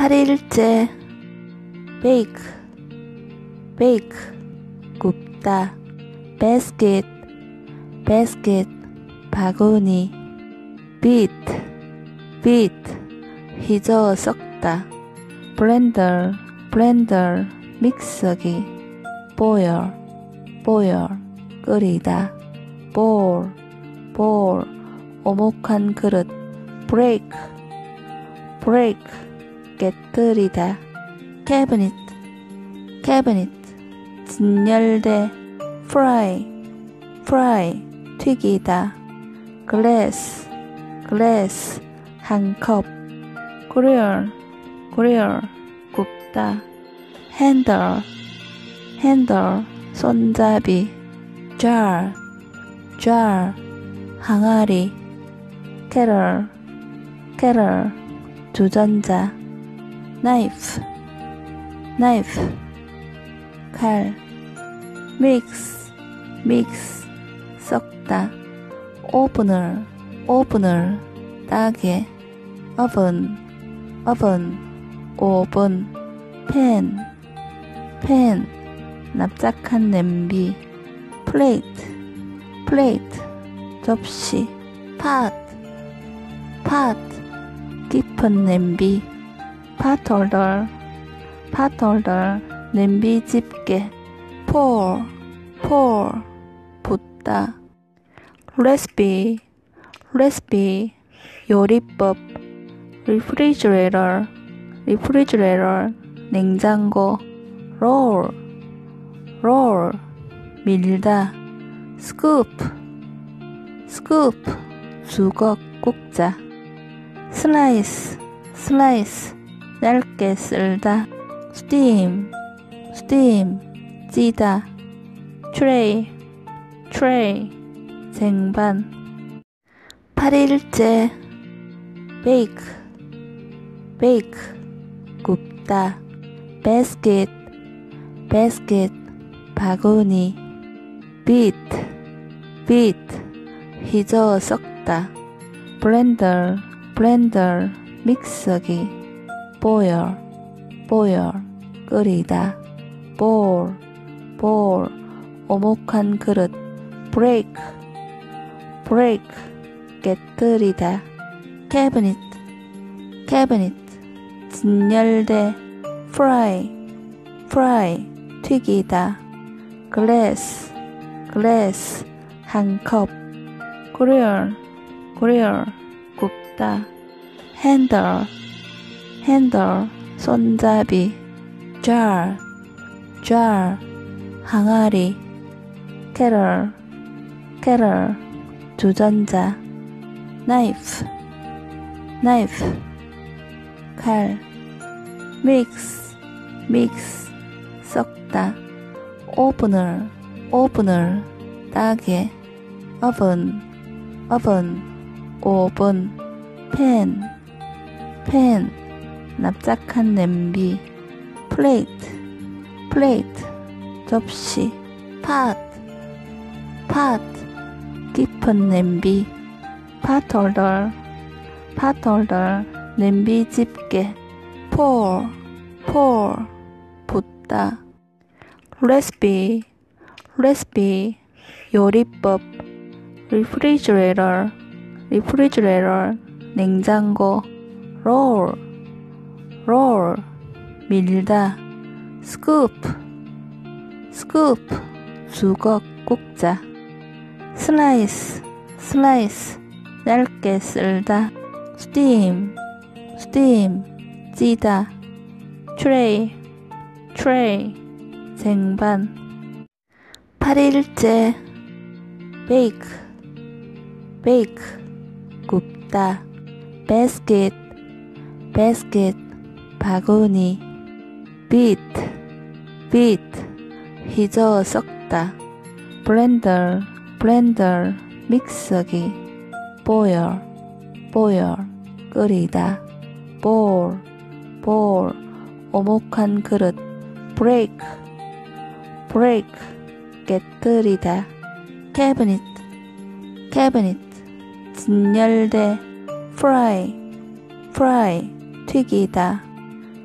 8일째 bake, bake, 굽다. basket, basket, 바구니. beat, beat, 휘저어 섞다. blender, blender, 믹서기. boil, boil, 끓이다. bowl, bowl, 오목한 그릇. break, break, 깨뜨리다. cabinet, cabinet, 진열대. fry, fry, 튀기다. glass, glass, 한 컵. grill, grill, 굽다. handle, handle, 손잡이. jar, jar, 항아리. kettle, kettle, 주전자. knife, knife, 칼. mix, mix, 섞다. opener, opener, 따개. oven, oven, 오븐. pan, pan, 납작한 냄비. plate, plate, 접시. pot, pot, 깊은 냄비. pot holder, pot holder, 냄비 집게. pour, pour, 붓다. recipe, recipe, 요리법. refrigerator, refrigerator, 냉장고. roll, roll, 밀다. scoop, scoop, 수거 꾹자. slice, slice, 얇게 썰다. steam, steam, 찌다. tray, tray, 쟁반. 8일째 bake, bake, 굽다. basket, basket, 바구니. beat, beat, 휘저어 섞다. blender, blender, 믹서기. boil, boil, 끓이다. bowl, bowl, 오목한 그릇. break, break, 깨뜨리다. cabinet, cabinet, 진열대. fry, fry, 튀기다. glass, glass, 한 컵. grill, grill, 굽다. handle, handle, 손잡이. jar, jar, 항아리. kettle, kettle, 주전자. knife, knife, 칼. mix, mix, 섞다. opener, opener, 따개. oven, oven, 오븐. pan, pan, 납작한 냄비. plate, plate, 접시. pot, pot, 깊은 냄비. pot holder, pot holder, 냄비 집게. pour, pour, 붓다. recipe, recipe, 요리법. refrigerator, refrigerator, 냉장고. roll, roll, 밀다. scoop, scoop, 수거 꾹자. slice, slice, 얇게 썰다. steam, steam, 찌다. tray, tray, 쟁반. 8일째 bake, bake, 굽다. basket, basket, 바구니. beat, beat, 휘저어 섞다. blender, blender, 믹서기. boil, boil, 끓이다. bowl, bowl, 오목한 그릇. break, break, 깨뜨리다. cabinet, cabinet, 진열대. fry, fry, 튀기다.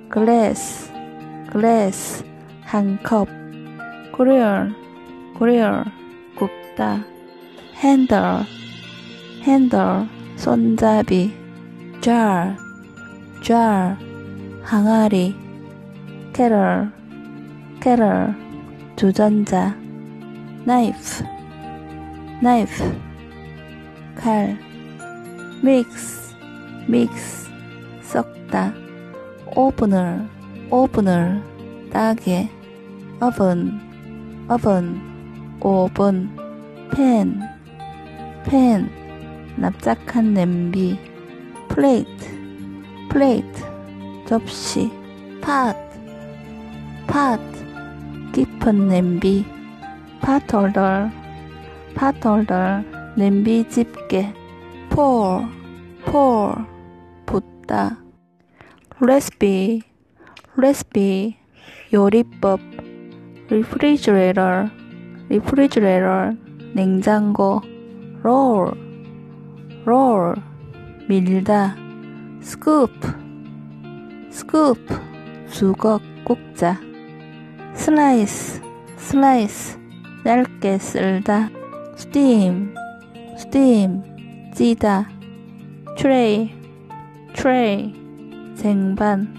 glass, glass, 한 컵. grill, grill, 굽다. handle, handle, 손잡이. jar, jar, 항아리. kettle, kettle, 주전자. knife, knife, 칼. mix, mix, 섞다. opener, opener, 따개. oven, oven, 오븐. pen, pen, 납작한 냄비. plate, plate, 접시. pot, pot, 깊은 냄비. pot holder, pot holder, 냄비 집게. pour, pour, 붓다. recipe, recipe, 요리법. refrigerator, refrigerator, 냉장고. roll, roll, 밀다. scoop, scoop, 수거 꾹자. slice, slice, 얇게 썰다. steam, steam, 찌다. tray, tray, 쟁반.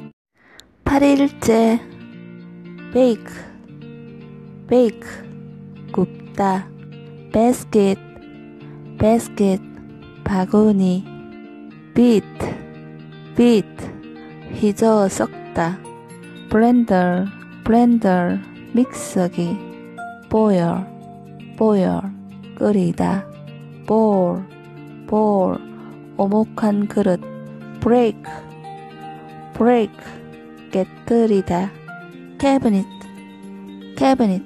8일째. bake, bake, 굽다. basket, basket, 바구니. beat, beat, 휘저어 섞다. blender, blender, 믹서기. boil, boil, 끓이다. bowl, bowl, 오목한 그릇. break, break, 깨뜨리다. cabinet, cabinet,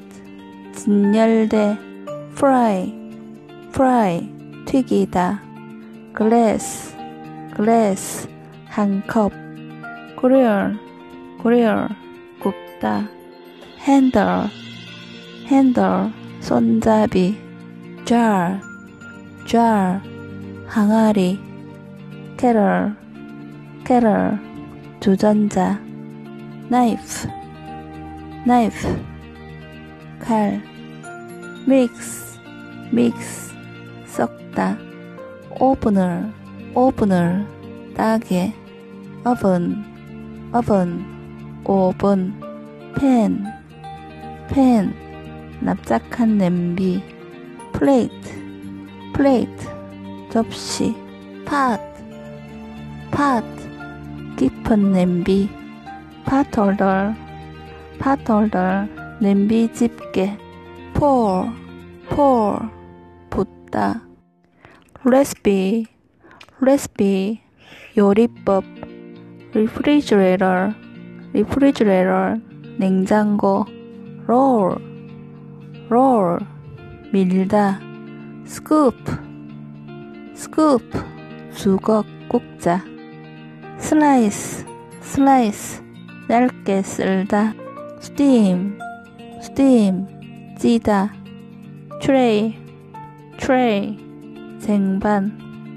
진열대. fry, fry, 튀기다. glass, glass, 한 컵. grill, grill, 굽다. handle, handle, 손잡이. jar, jar, 항아리. kettle, kettle, 주전자. knife, knife, 칼. mix, mix, 섞다. opener, opener, 따개. oven, oven, 오븐. pen, pen, 납작한 냄비. plate, plate, 접시. pot, pot, 깊은 냄비. pot holder, pot holder, 냄비 집게. pour, pour, 붓다. recipe, recipe, 요리법. refrigerator, refrigerator, 냉장고. roll, roll, 밀다. scoop, scoop, 수거 꾹자. slice, slice, 얇게 썰다. steam, steam, 찌다. tray, tray, 쟁반.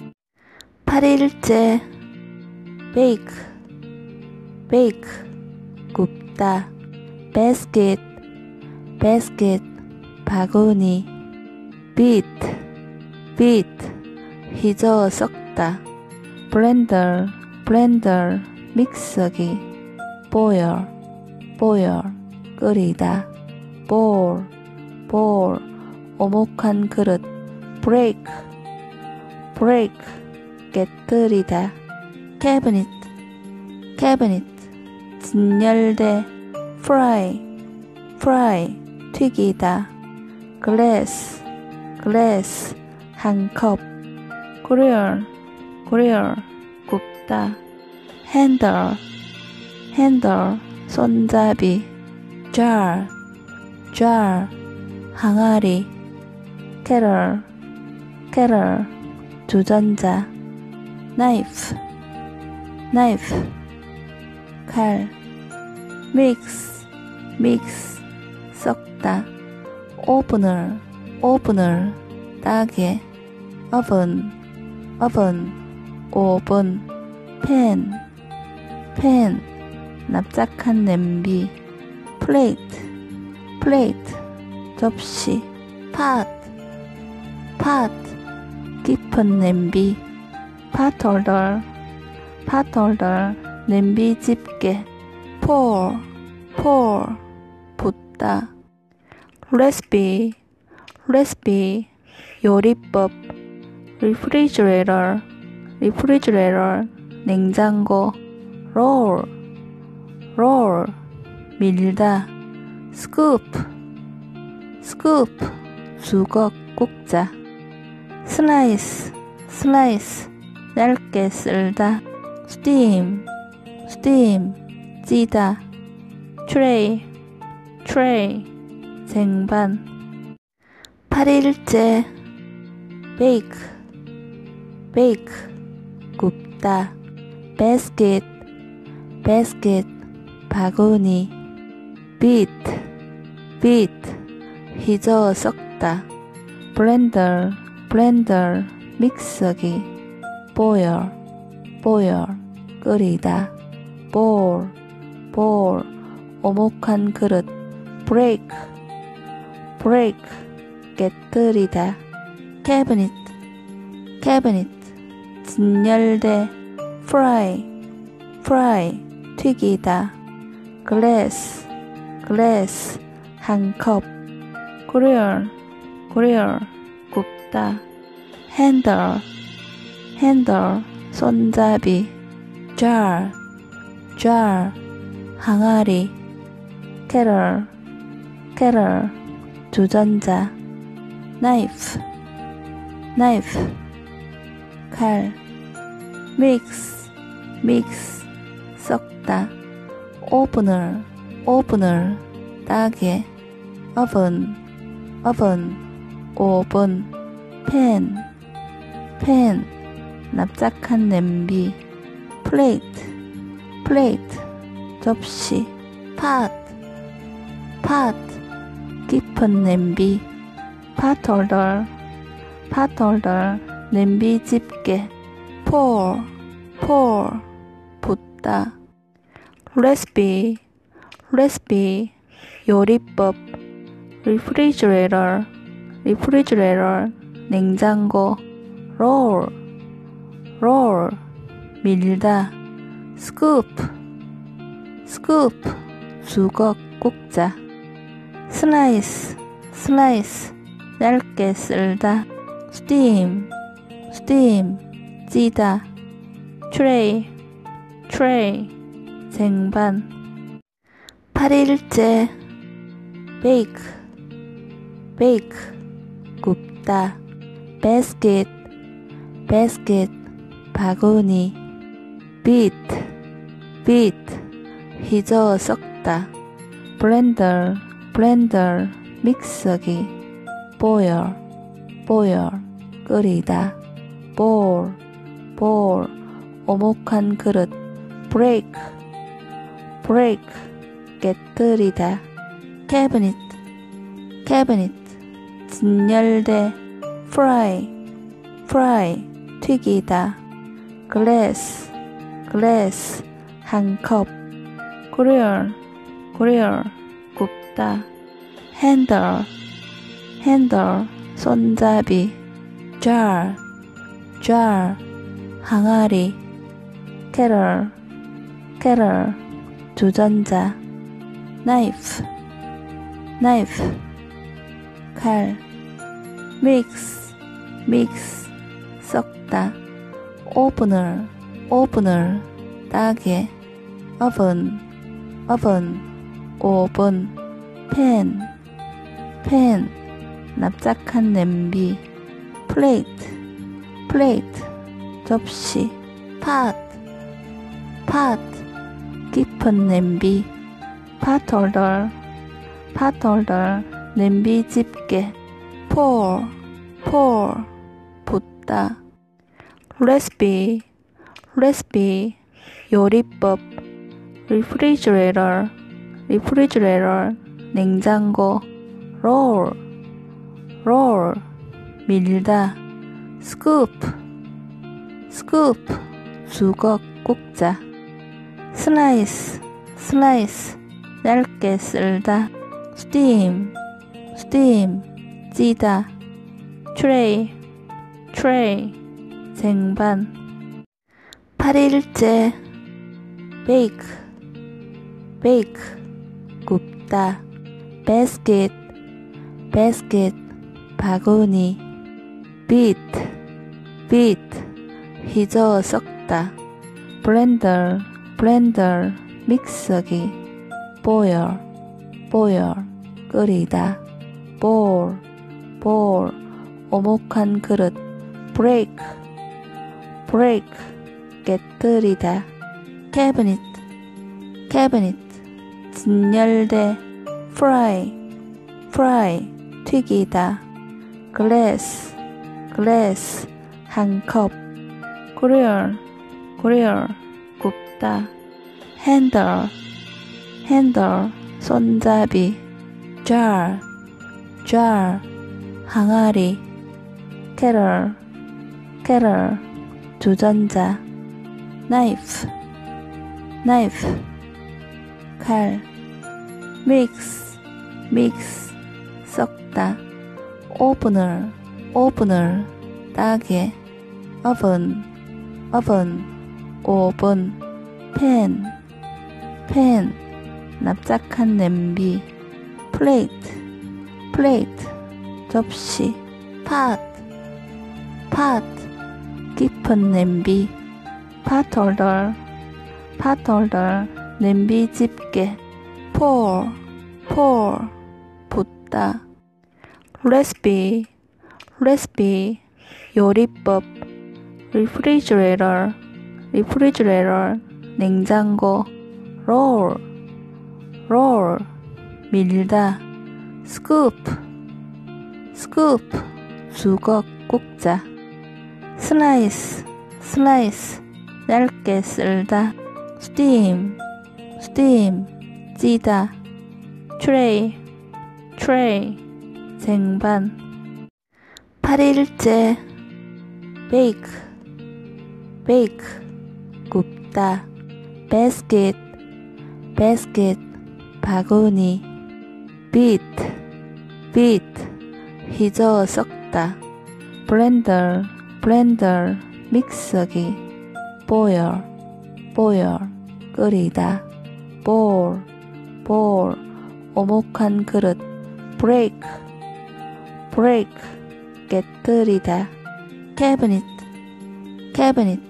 8일째. bake, bake, 굽다. basket, basket, 바구니. beat, beat, 휘저어 섞다. blender, blender, 믹서기. boil, boil, 끓이다. bowl, bowl, 오목한 그릇. break, break, 깨뜨리다. cabinet, cabinet, 진열대. fry, fry, 튀기다. glass, glass, 한 컵. grill, grill, 굽다. handle, handle, 손잡이. jar, jar, 항아리. kettle, kettle, 주전자. knife, knife, 칼. mix, mix, 섞다. opener, opener, 따개. oven, oven, 오븐. pen, pen, 납작한 냄비 plate plate 접시 pot pot 깊은 냄비 pot holder pot holder 냄비 집게 pour pour 붓다 recipe recipe 요리법 refrigerator refrigerator 냉장고 roll roll 밀다 scoop scoop 수거 꾹자 slice slice 얇게 썰다 steam steam 찌다 tray tray 쟁반 8일째 bake bake 굽다 basket basket 바구니 beat beat 휘저어 섞다 blender blender 믹서기 boil boil 끓이다 bowl bowl 오목한 그릇 break break 깨뜨리다 cabinet cabinet 진열대 fry fry 튀기다 glass glass 한 컵 grill grill 굽다 handle handle 손잡이 jar jar 항아리 kettle kettle 주전자 knife knife 칼 mix mix 섞다 opener opener 따개 oven oven 오븐 pan pan 납작한 냄비 plate plate 접시 pot pot 깊은 냄비 pot holder pot holder 냄비 집게 pour pour 붓다 recipe recipe 요리법 refrigerator refrigerator 냉장고 roll roll 밀다 scoop scoop 수거 꾹자 slice slice 얇게 썰다 steam steam 찌다 tray tray 쟁반 8일째 bake bake 굽다 basket basket 바구니 beat beat 휘저어 섞다 blender blender 믹서기 boil boil 끓이다 bowl bowl 오목한 그릇 break break 깨뜨리다 cabinet cabinet 진열대 fry fry 튀기다 glass glass 한 컵 grill grill 굽다 handle handle 손잡이 jar jar 항아리 kettle kettle 주전자 knife knife 칼 mix mix 섞다 opener opener 따개 oven oven 오븐 pan pan 납작한 냄비 plate plate 접시 pot pot 깊은 냄비 pot holder pot holder 냄비 집게 pour pour 붓다 recipe recipe 요리법 refrigerator refrigerator 냉장고 roll roll 밀다 scoop scoop 수거 꾹자 slice slice, 얇게 썰다. steam, steam, 찌다. tray, tray, 쟁반. 8일째, bake, bake, 굽다. basket, basket, 바구니. beat, beat, 휘저어 섞다. blender, blender, 믹서기. boil, boil, 끓이다. bowl, bowl, 오목한 그릇. break, break, 깨뜨리다. cabinet, cabinet, 진열대. fry, fry, 튀기다. glass, glass, 한 컵. grill, grill, 굽다. handle, handle, 손잡이. jar, jar, 항아리. kettle, kettle, 주전자. knife, knife, 칼. mix, mix, 섞다. opener, opener, 따개. oven, oven, 오븐. pen, pen, 납작한 냄비. plate, plate, 접시. pot, pot, 깊은 냄비. pot holder, pot holder, 냄비 집게. pour, pour, 붓다. recipe, recipe, 요리법. refrigerator, refrigerator, 냉장고. roll, roll, 밀다. scoop, scoop, 수거 꾹자. slice, slice, 얇게 썰다. steam, steam, 찌다. tray, tray, 쟁반. 8일째, bake, bake, 굽다. basket, basket, 바구니. beat, beat, 휘저어 섞다. blender, blender, 믹서기. boil, boil, 끓이다. bowl, bowl, 오목한 그릇. break, break, 깨뜨리다. cabinet, cabinet,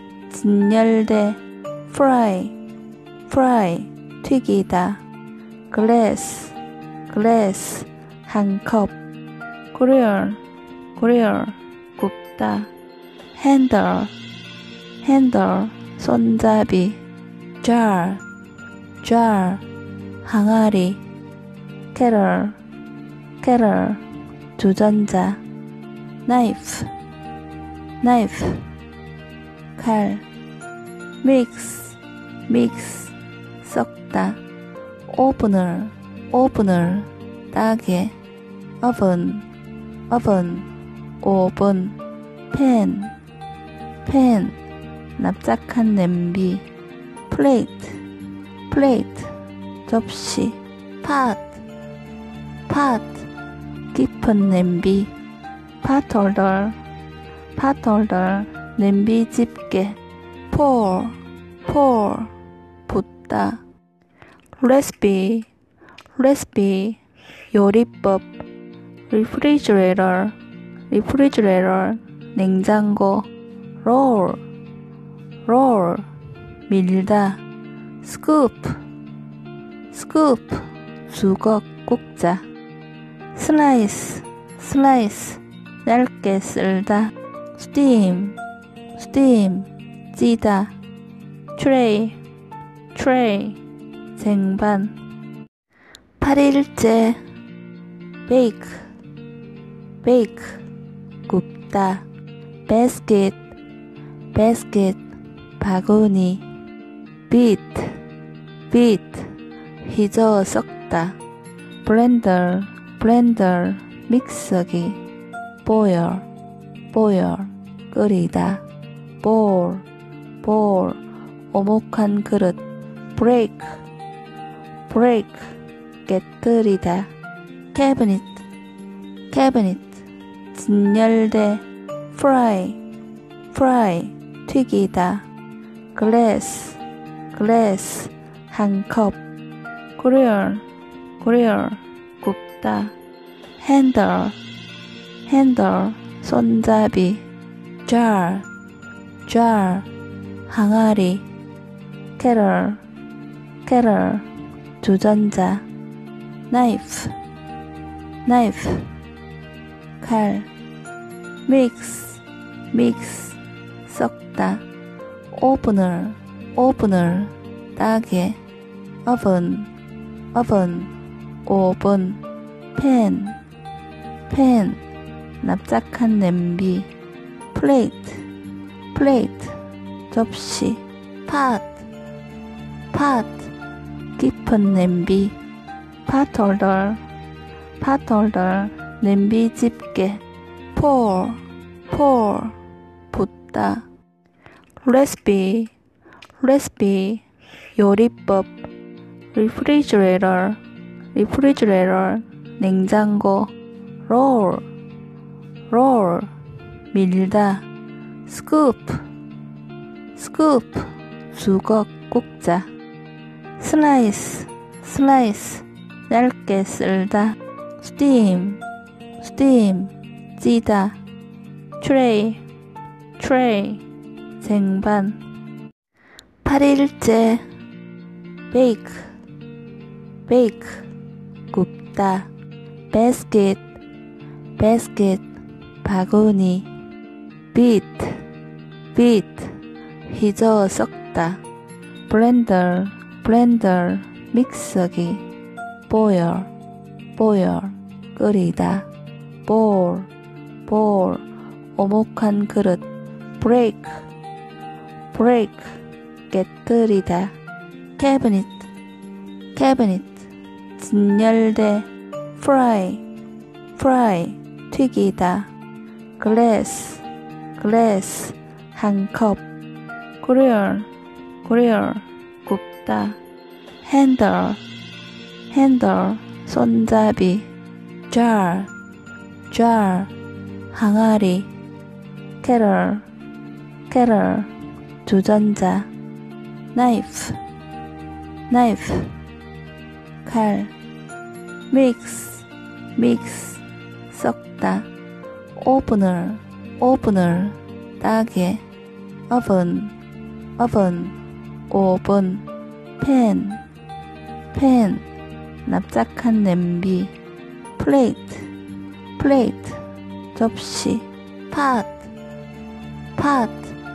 진열대. fry, fry, 튀기다. glass, glass, 한 컵. grill, grill, 굽다. handle, handle, 손잡이. jar, jar, 항아리. kettle, kettle, 주전자. knife, knife, 칼. mix, mix, 섞다. opener, opener, 따개. oven, oven, 오븐. pen, pen, 납작한 냄비. plate, plate, 접시. pot, pot, 깊은 냄비. pot holder, pot holder, 냄비 집게. pour, pour, 붓다. recipe, recipe, 요리법. refrigerator, refrigerator, 냉장고. roll, roll, 밀다. scoop, scoop, 수거 꾹자. slice, slice, 얇게 썰다. steam, steam, 찌다. tray, tray, 쟁반. 8일째, bake, bake, 굽다. basket, basket, 바구니. beat, beat, 휘저어 섞다. blender, blender, 믹서기. boil, boil, 끓이다. bowl, bowl, 오목한 그릇. break, break, 깨뜨리다. cabinet, cabinet, 진열대. fry, fry, 튀기다. glass, glass, 한 컵. grill, grill, 굽다. handle, handle, 손잡이. jar, jar, 항아리. kettle, kettle, 주전자. knife, knife, 칼. mix, mix, 섞다. opener, opener, 따개. oven, oven, 오븐. pen, pen, 납작한 냄비. plate, plate, 접시. pot, pot, 깊은 냄비. pot holder, pot holder, 냄비 집게. pour, pour, 붓다. recipe, recipe, 요리법. refrigerator, refrigerator, 냉장고. roll, roll, 밀다. scoop, scoop, 수거 꾹자. slice, slice, 얇게 썰다. steam, steam, 찌다. tray, tray, 쟁반. 8일째. bake, bake, 굽다. basket, basket, 바구니. beat, beat, 휘저어 섞다. blender, blender, 믹서기. boil, boil, 끓이다. bowl, bowl, 오목한 그릇. break, break, 깨뜨리다. cabinet, cabinet, 진열대. fry, fry, 튀기다. glass, glass, 한 컵. grill, grill, 굽다. handle, handle, 손잡이. jar, jar, 항아리. kettle, kettle, 주전자. knife, knife, 칼. mix, mix, 섞다. opener, opener, 따개. oven, oven, 오븐. pen, pen, 납작한 냄비. plate, plate, 접시. pot, pot,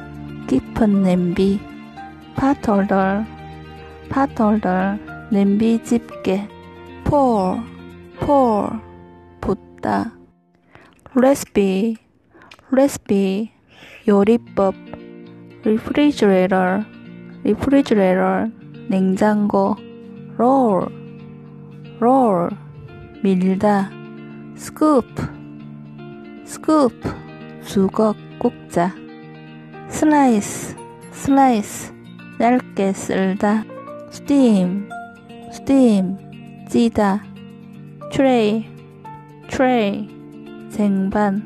깊은 냄비. pot holder, pot holder, 냄비 집게. pour, pour, 붓다. recipe, recipe, 요리법. refrigerator, refrigerator, 냉장고. roll, roll, 밀다. scoop, scoop, 수거 꾹자. slice, slice, 얇게 썰다. steam, steam, 찌다. tray, tray, 쟁반.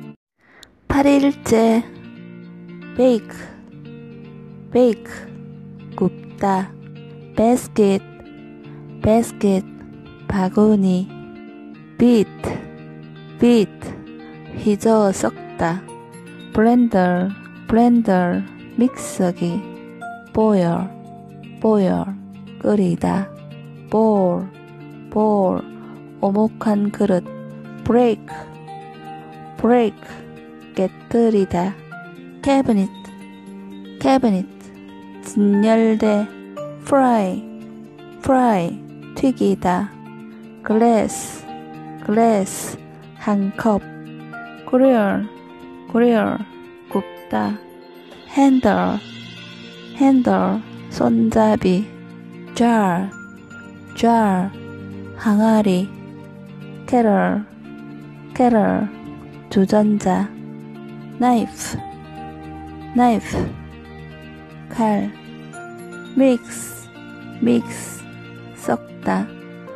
8일째. bake, bake, 굽다. basket, basket, 바구니. beat, beat, 휘저어 섞다. blender, blender, 믹서기. boil, boil, 끓이다. bowl, bowl, 오목한 그릇. break, break, 깨뜨리다. cabinet, cabinet, 진열대. fry, fry, 튀기다. glass, glass, 한 컵. grill, grill, 굽다. handle, handle, 손잡이. jar, jar, 항아리. kettle, kettle, 주전자. knife, knife, 칼. mix, mix, 섞다. 섞다.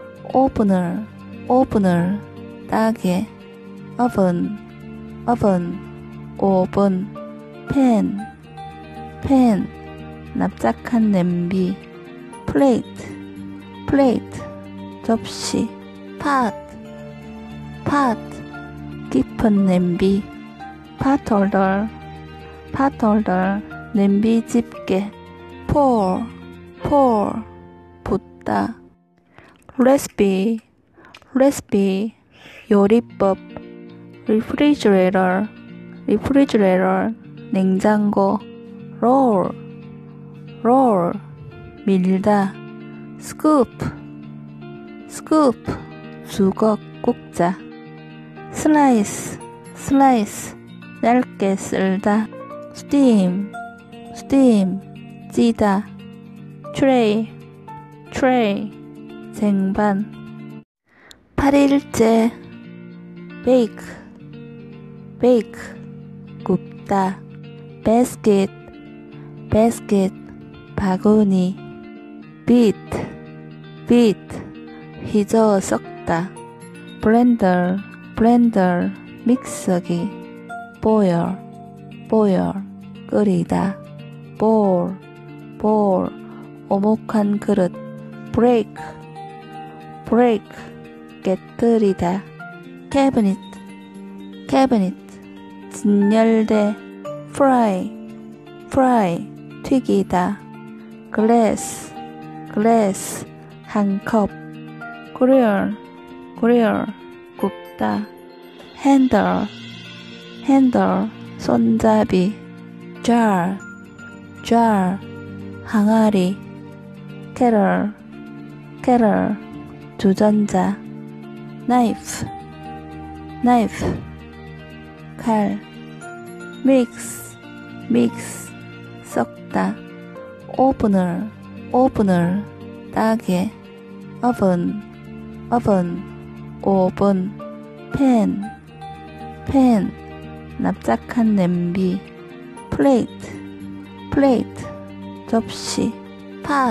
오븐을 따게. oven, 오븐. 팬, 납작한 냄비. 플레이트, 접시. 팟, 깊은 냄비. 팟홀더, 냄비 집게. pour, 붓다. 레시피, 요리법. refrigerator, 냉장고. roll, 밀다. scoop, 주걱 꾹자. slice, 얇게 썰다. steam, 찌다. tray, 쟁반. 8일째. bake, 굽다. basket, 바구니. beat, 휘저어 섞다. blender, 믹서기. boil, 끓이다. bowl, 오목한 그릇. break, 깨뜨리다. cabinet, 진열대. fry, 튀기다. glass, 한 컵. grill, 굽다. handle, 손잡이. jar, 항아리. kettle, 주전자. knife, 칼. mix, 섞다. 오븐을 따게. oven, 오븐. 팬, 납작한 냄비. 플레이트, 접시. 팟,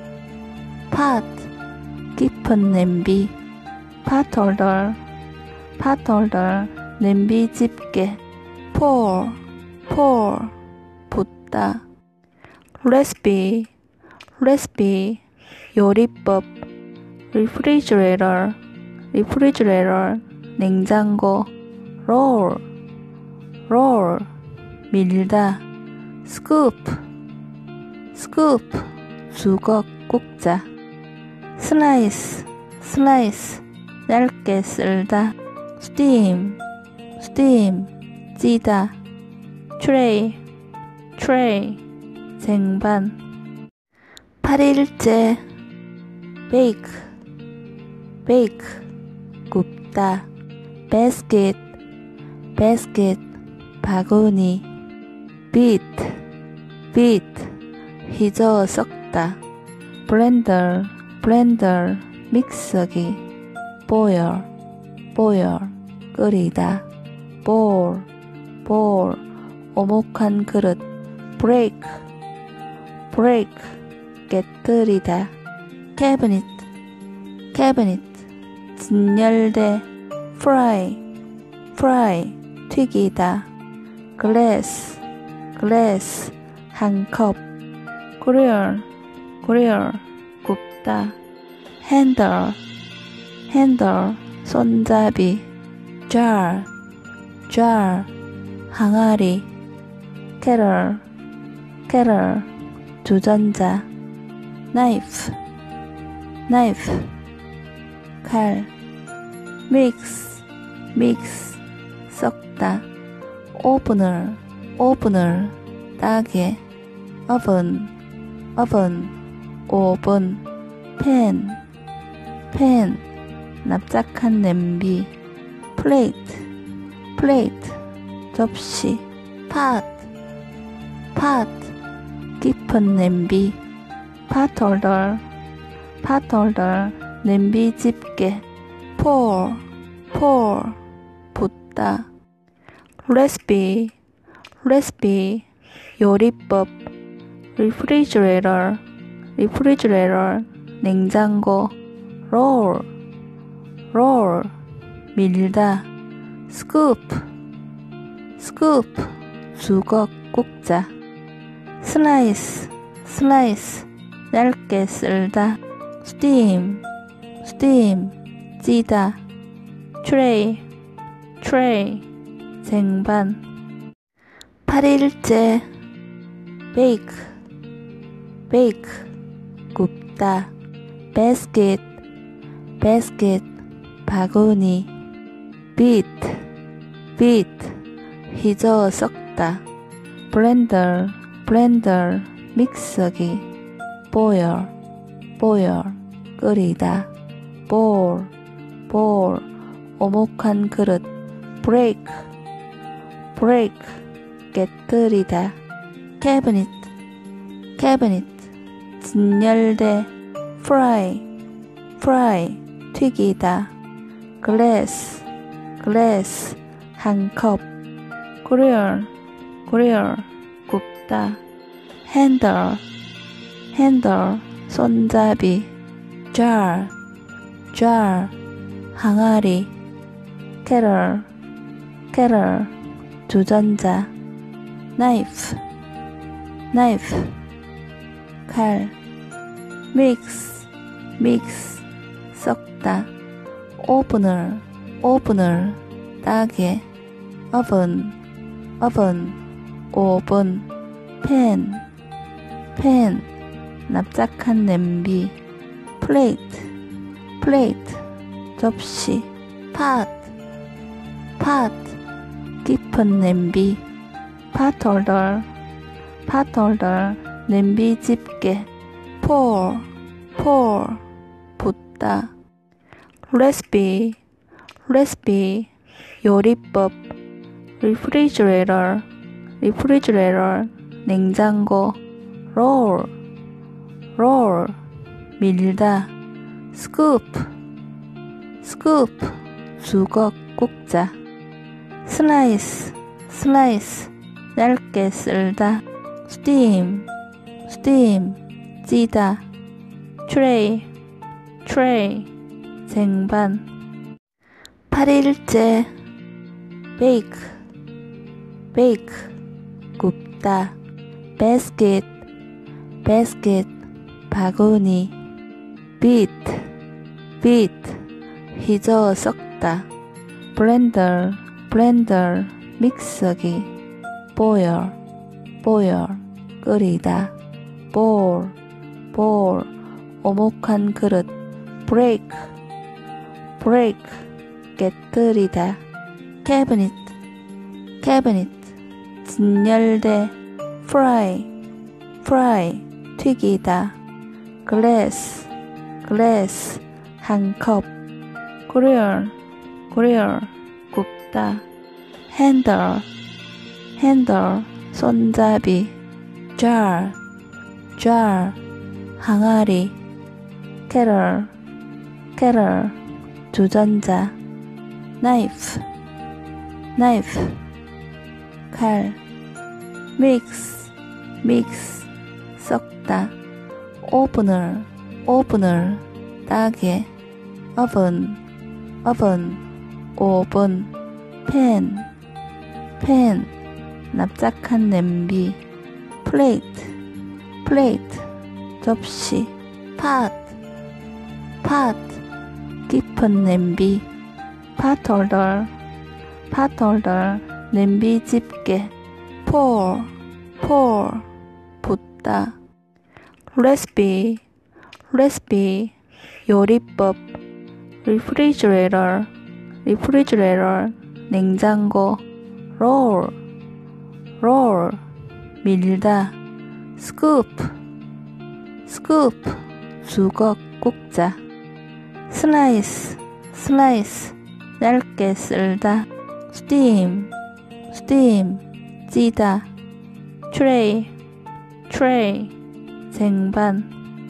깊은 냄비. 팟홀더, 냄비 집게. pour, 붓다. 레시피, 요리법. refrigerator, 냉장고. roll, 밀다. scoop, 주걱 꾹자. slice, 얇게 썰다. steam, 찌다. tray, 쟁반. 8일째. bake, 굽다. basket, 바구니. beat, 휘저어 섞다. blender, 믹서기. boil, 끓이다. bowl, 오목한 그릇. break, 깨뜨리다. cabinet, 진열대. fry, 튀기다. glass, 한 컵. grill, 굽다. handle, 손잡이. jar, 항아리. kettle, 주전자. knife, 칼. mix, 섞다. 오븐을 따게. oven, 오븐. 팬, 납작한 냄비. 플레이트, 접시. 팟, 깊은 냄비. 팟홀더, 냄비 집게. pour, 붓다. 레시피, 요리법. refrigerator, 냉장고. roll, roll, 밀다, scoop, scoop, 수거 꾹자, slice, slice, 얇게 썰다, steam, steam, 찌다, tray, tray, 쟁반, 8일째, bake, bake, 굽다, basket, basket, 바구니, beat, beat, 휘저어 섞다, blender, blender, 믹서기, boil, boil, 끓이다, bowl, bowl, 오목한 그릇, break, break, 깨뜨리다, cabinet, cabinet, 진열대, fry, fry, 튀기다, glass, glass, 한 컵, grill, grill, 굽다, handle, handle, 손잡이, jar, jar, 항아리, kettle, kettle, 주전자, knife, knife, 칼, mix, mix, 섞다, opener, opener, 따개, oven, oven, 오븐, pen, pen, 납작한 냄비, plate, plate, 접시, pot, pot, 깊은 냄비, pot holder, pot holder, 냄비 집게, pour, pour, 붓다, recipe, recipe, 요리법, refrigerator, refrigerator, 냉장고, roll, roll, 밀다, scoop, scoop, 수거 꾹자, slice, slice, 얇게 썰다, steam, steam, 찌다, tray, tray, 쟁반, 8일째, bake, bake, 굽다, basket, basket, 바구니, beat, beat, 휘저어 섞다, blender, blender, 믹서기, boil, boil, 끓이다, bowl, bowl, 오목한 그릇, break, break, 깨뜨리다, cabinet, cabinet, 진열대, fry, fry, 튀기다, glass, glass, 한 컵, grill, grill, 굽다, handle, handle, 손잡이, jar, jar, 항아리, kettle, kettle, 주전자, knife, knife, 칼, mix, mix, 섞다, opener, opener, 따개, oven, oven, 오븐, pen, pen, 납작한 냄비, plate, plate, 접시, pot, pot, 깊은 냄비, pot holder, pot holder, 냄비 집게, pour, pour, 붓다, recipe, recipe, 요리법, refrigerator, refrigerator, 냉장고, roll, roll, 밀다, scoop, scoop, 수거 꾹자, slice, slice, 얇게 썰다, steam, steam, 찌다, tray, tray, 쟁반,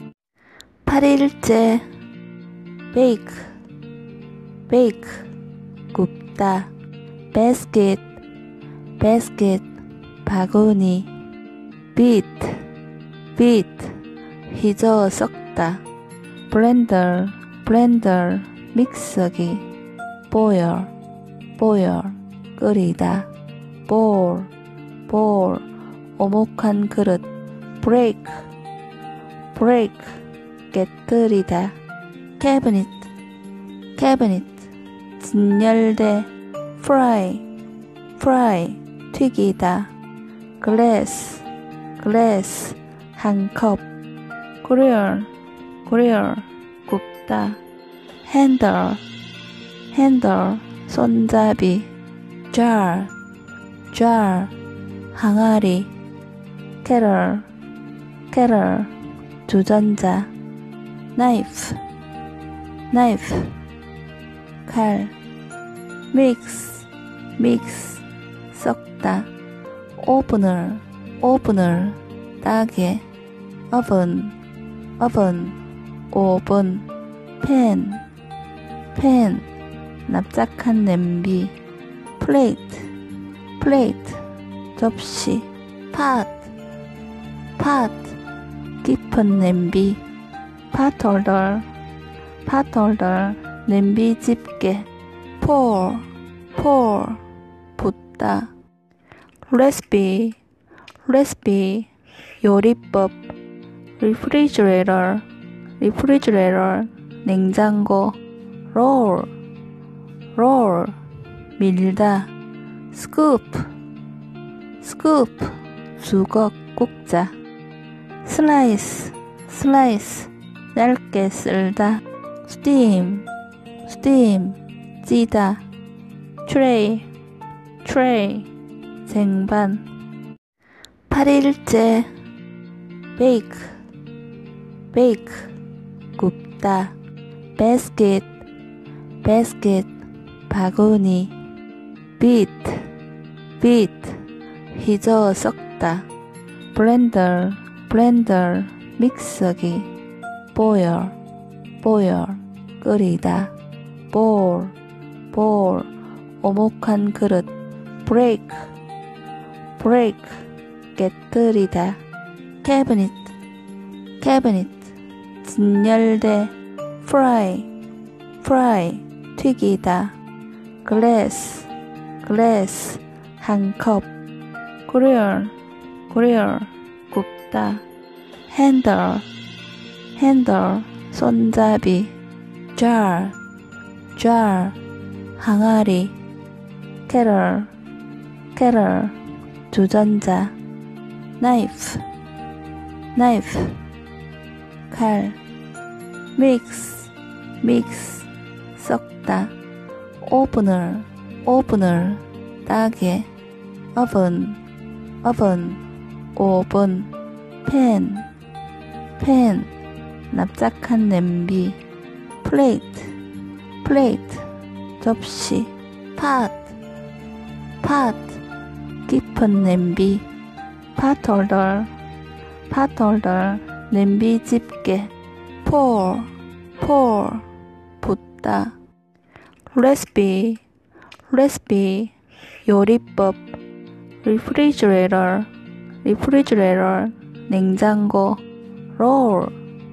8일째, bake, bake, 굽다, basket, basket, 바구니, beat, beat, 휘저어 섞다, blender, 블렌더 믹서기 boil 끓이다 bowl 오목한 그릇 break 깨뜨리다 cabinet 진열대 fry 튀기다 glass 한 컵 grill 굽다 handle 손잡이 jar 항아리 kettle 주전자 knife 칼 mix 섞다 opener 따개 oven 오븐 pen 납작한 냄비 plate 접시 pot 깊은 냄비 pot holder 냄비 집게 pour 붓다 recipe 요리법 refrigerator 냉장고 roll 밀다 scoop 주걱 꾹자 slice 얇게 썰다 steam 찌다 tray 쟁반 8일째 bake 굽다 basket 바구니 beat 휘저어 섞다 blender 믹서기 boil 끓이다 bowl 오목한 그릇 break 깨뜨리다 cabinet 진열대 fry 튀기다 glass 한 컵 grill 굽다 handle 손잡이 jar 항아리 kettle 주전자 knife 칼 mix 섞다 opener 따개 oven 오븐 pen 납작한 냄비 plate 접시 pot 깊은 냄비 pot holder 냄비 집게 pour 붓다 recipe 요리법 refrigerator 냉장고 roll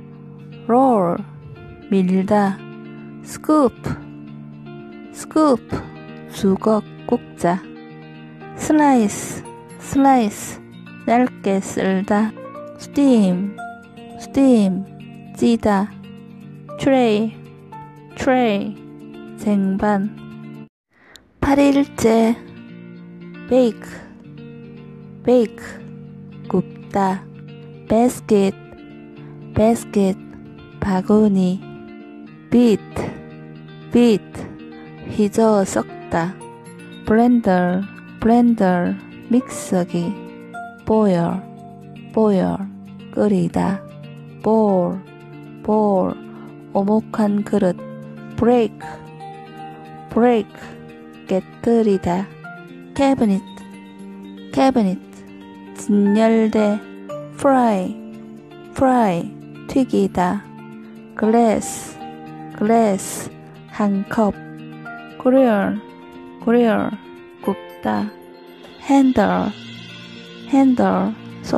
밀다 scoop 주걱 꾹자 slice 얇게 썰다 steam 찌다 tray 쟁반 8일째 bake 굽다 basket 바구니 beat 휘저어 섞다 blender 믹서기 boil 끓이다 bowl 오목한 그릇 break 깨뜨리다 cabinet 진열대 fry 튀기다 glass 한 컵 grill 굽다 handle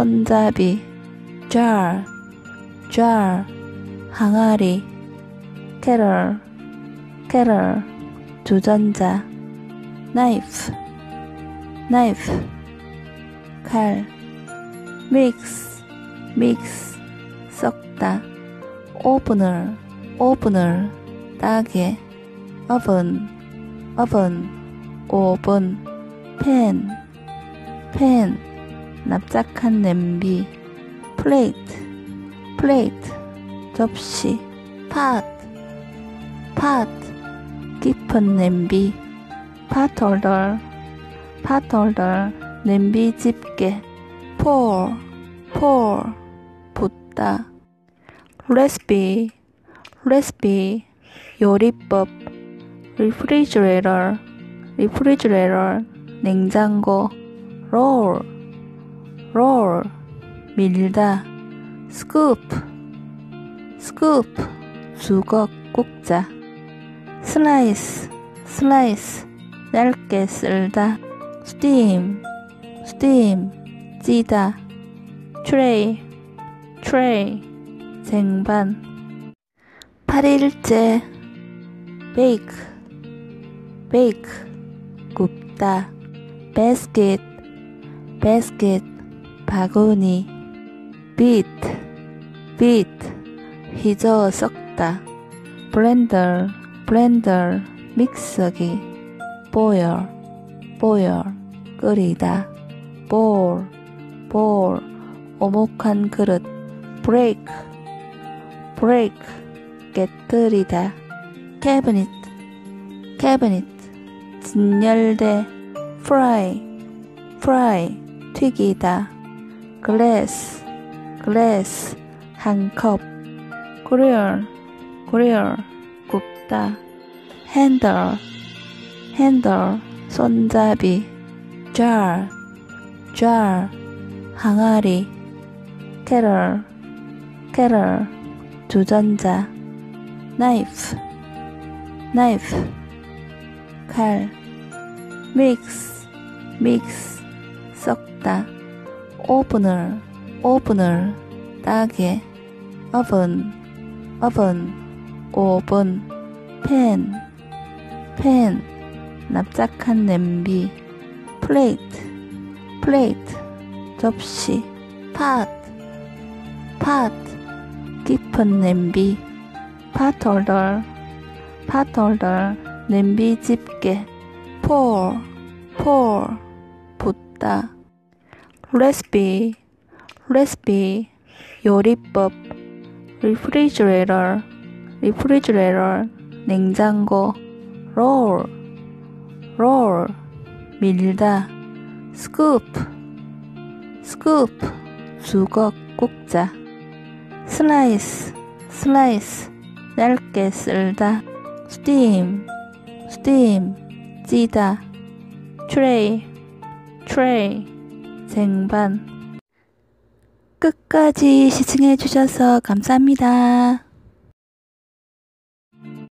손잡이 jar 항아리 kettle, kettle, 주전자. knife, knife, 칼. mix, mix, 섞다. opener, opener, 따개. oven, oven, 오븐. pen, pen, 납작한 냄비. plate, plate, 접시. pot, pot, 깊은 냄비. pot holder, pot holder, 냄비 집게. pour, pour, 붓다. recipe, recipe, 요리법. refrigerator, refrigerator, 냉장고. roll, roll, 밀다. scoop, scoop, 수거국자. slice, slice, 얇게 썰다. steam, steam, 찌다. tray, tray, 쟁반. 8일째. bake, bake, 굽다. basket, basket, 바구니. beat, beat, 휘저어 섞다. blender, blender, 믹서기. boil, boil, 끓이다. bowl, bowl, 오목한 그릇. break, break, 깨뜨리다. cabinet, cabinet, 진열대. fry, fry, 튀기다. glass, glass, 한 컵. grill, grill, 굽다. handle, handle, 손잡이. jar, jar, 항아리. kettle, kettle, 주전자. knife, knife, 칼. mix, mix, 섞다. opener, opener, 따개. oven, oven, 오븐. pen, pen, 납작한 냄비. plate, plate, 접시. pot, pot, 깊은 냄비. pot holder, pot holder, 냄비 집게. pour, pour, 붓다. recipe, recipe, 요리법. refrigerator, refrigerator, 냉장고. roll, roll, 밀다. scoop, scoop, 수거국자. slice, slice, 얇게 썰다. steam, steam, 찌다. tray, tray, 쟁반. 끝까지 시청해 주셔서 감사합니다.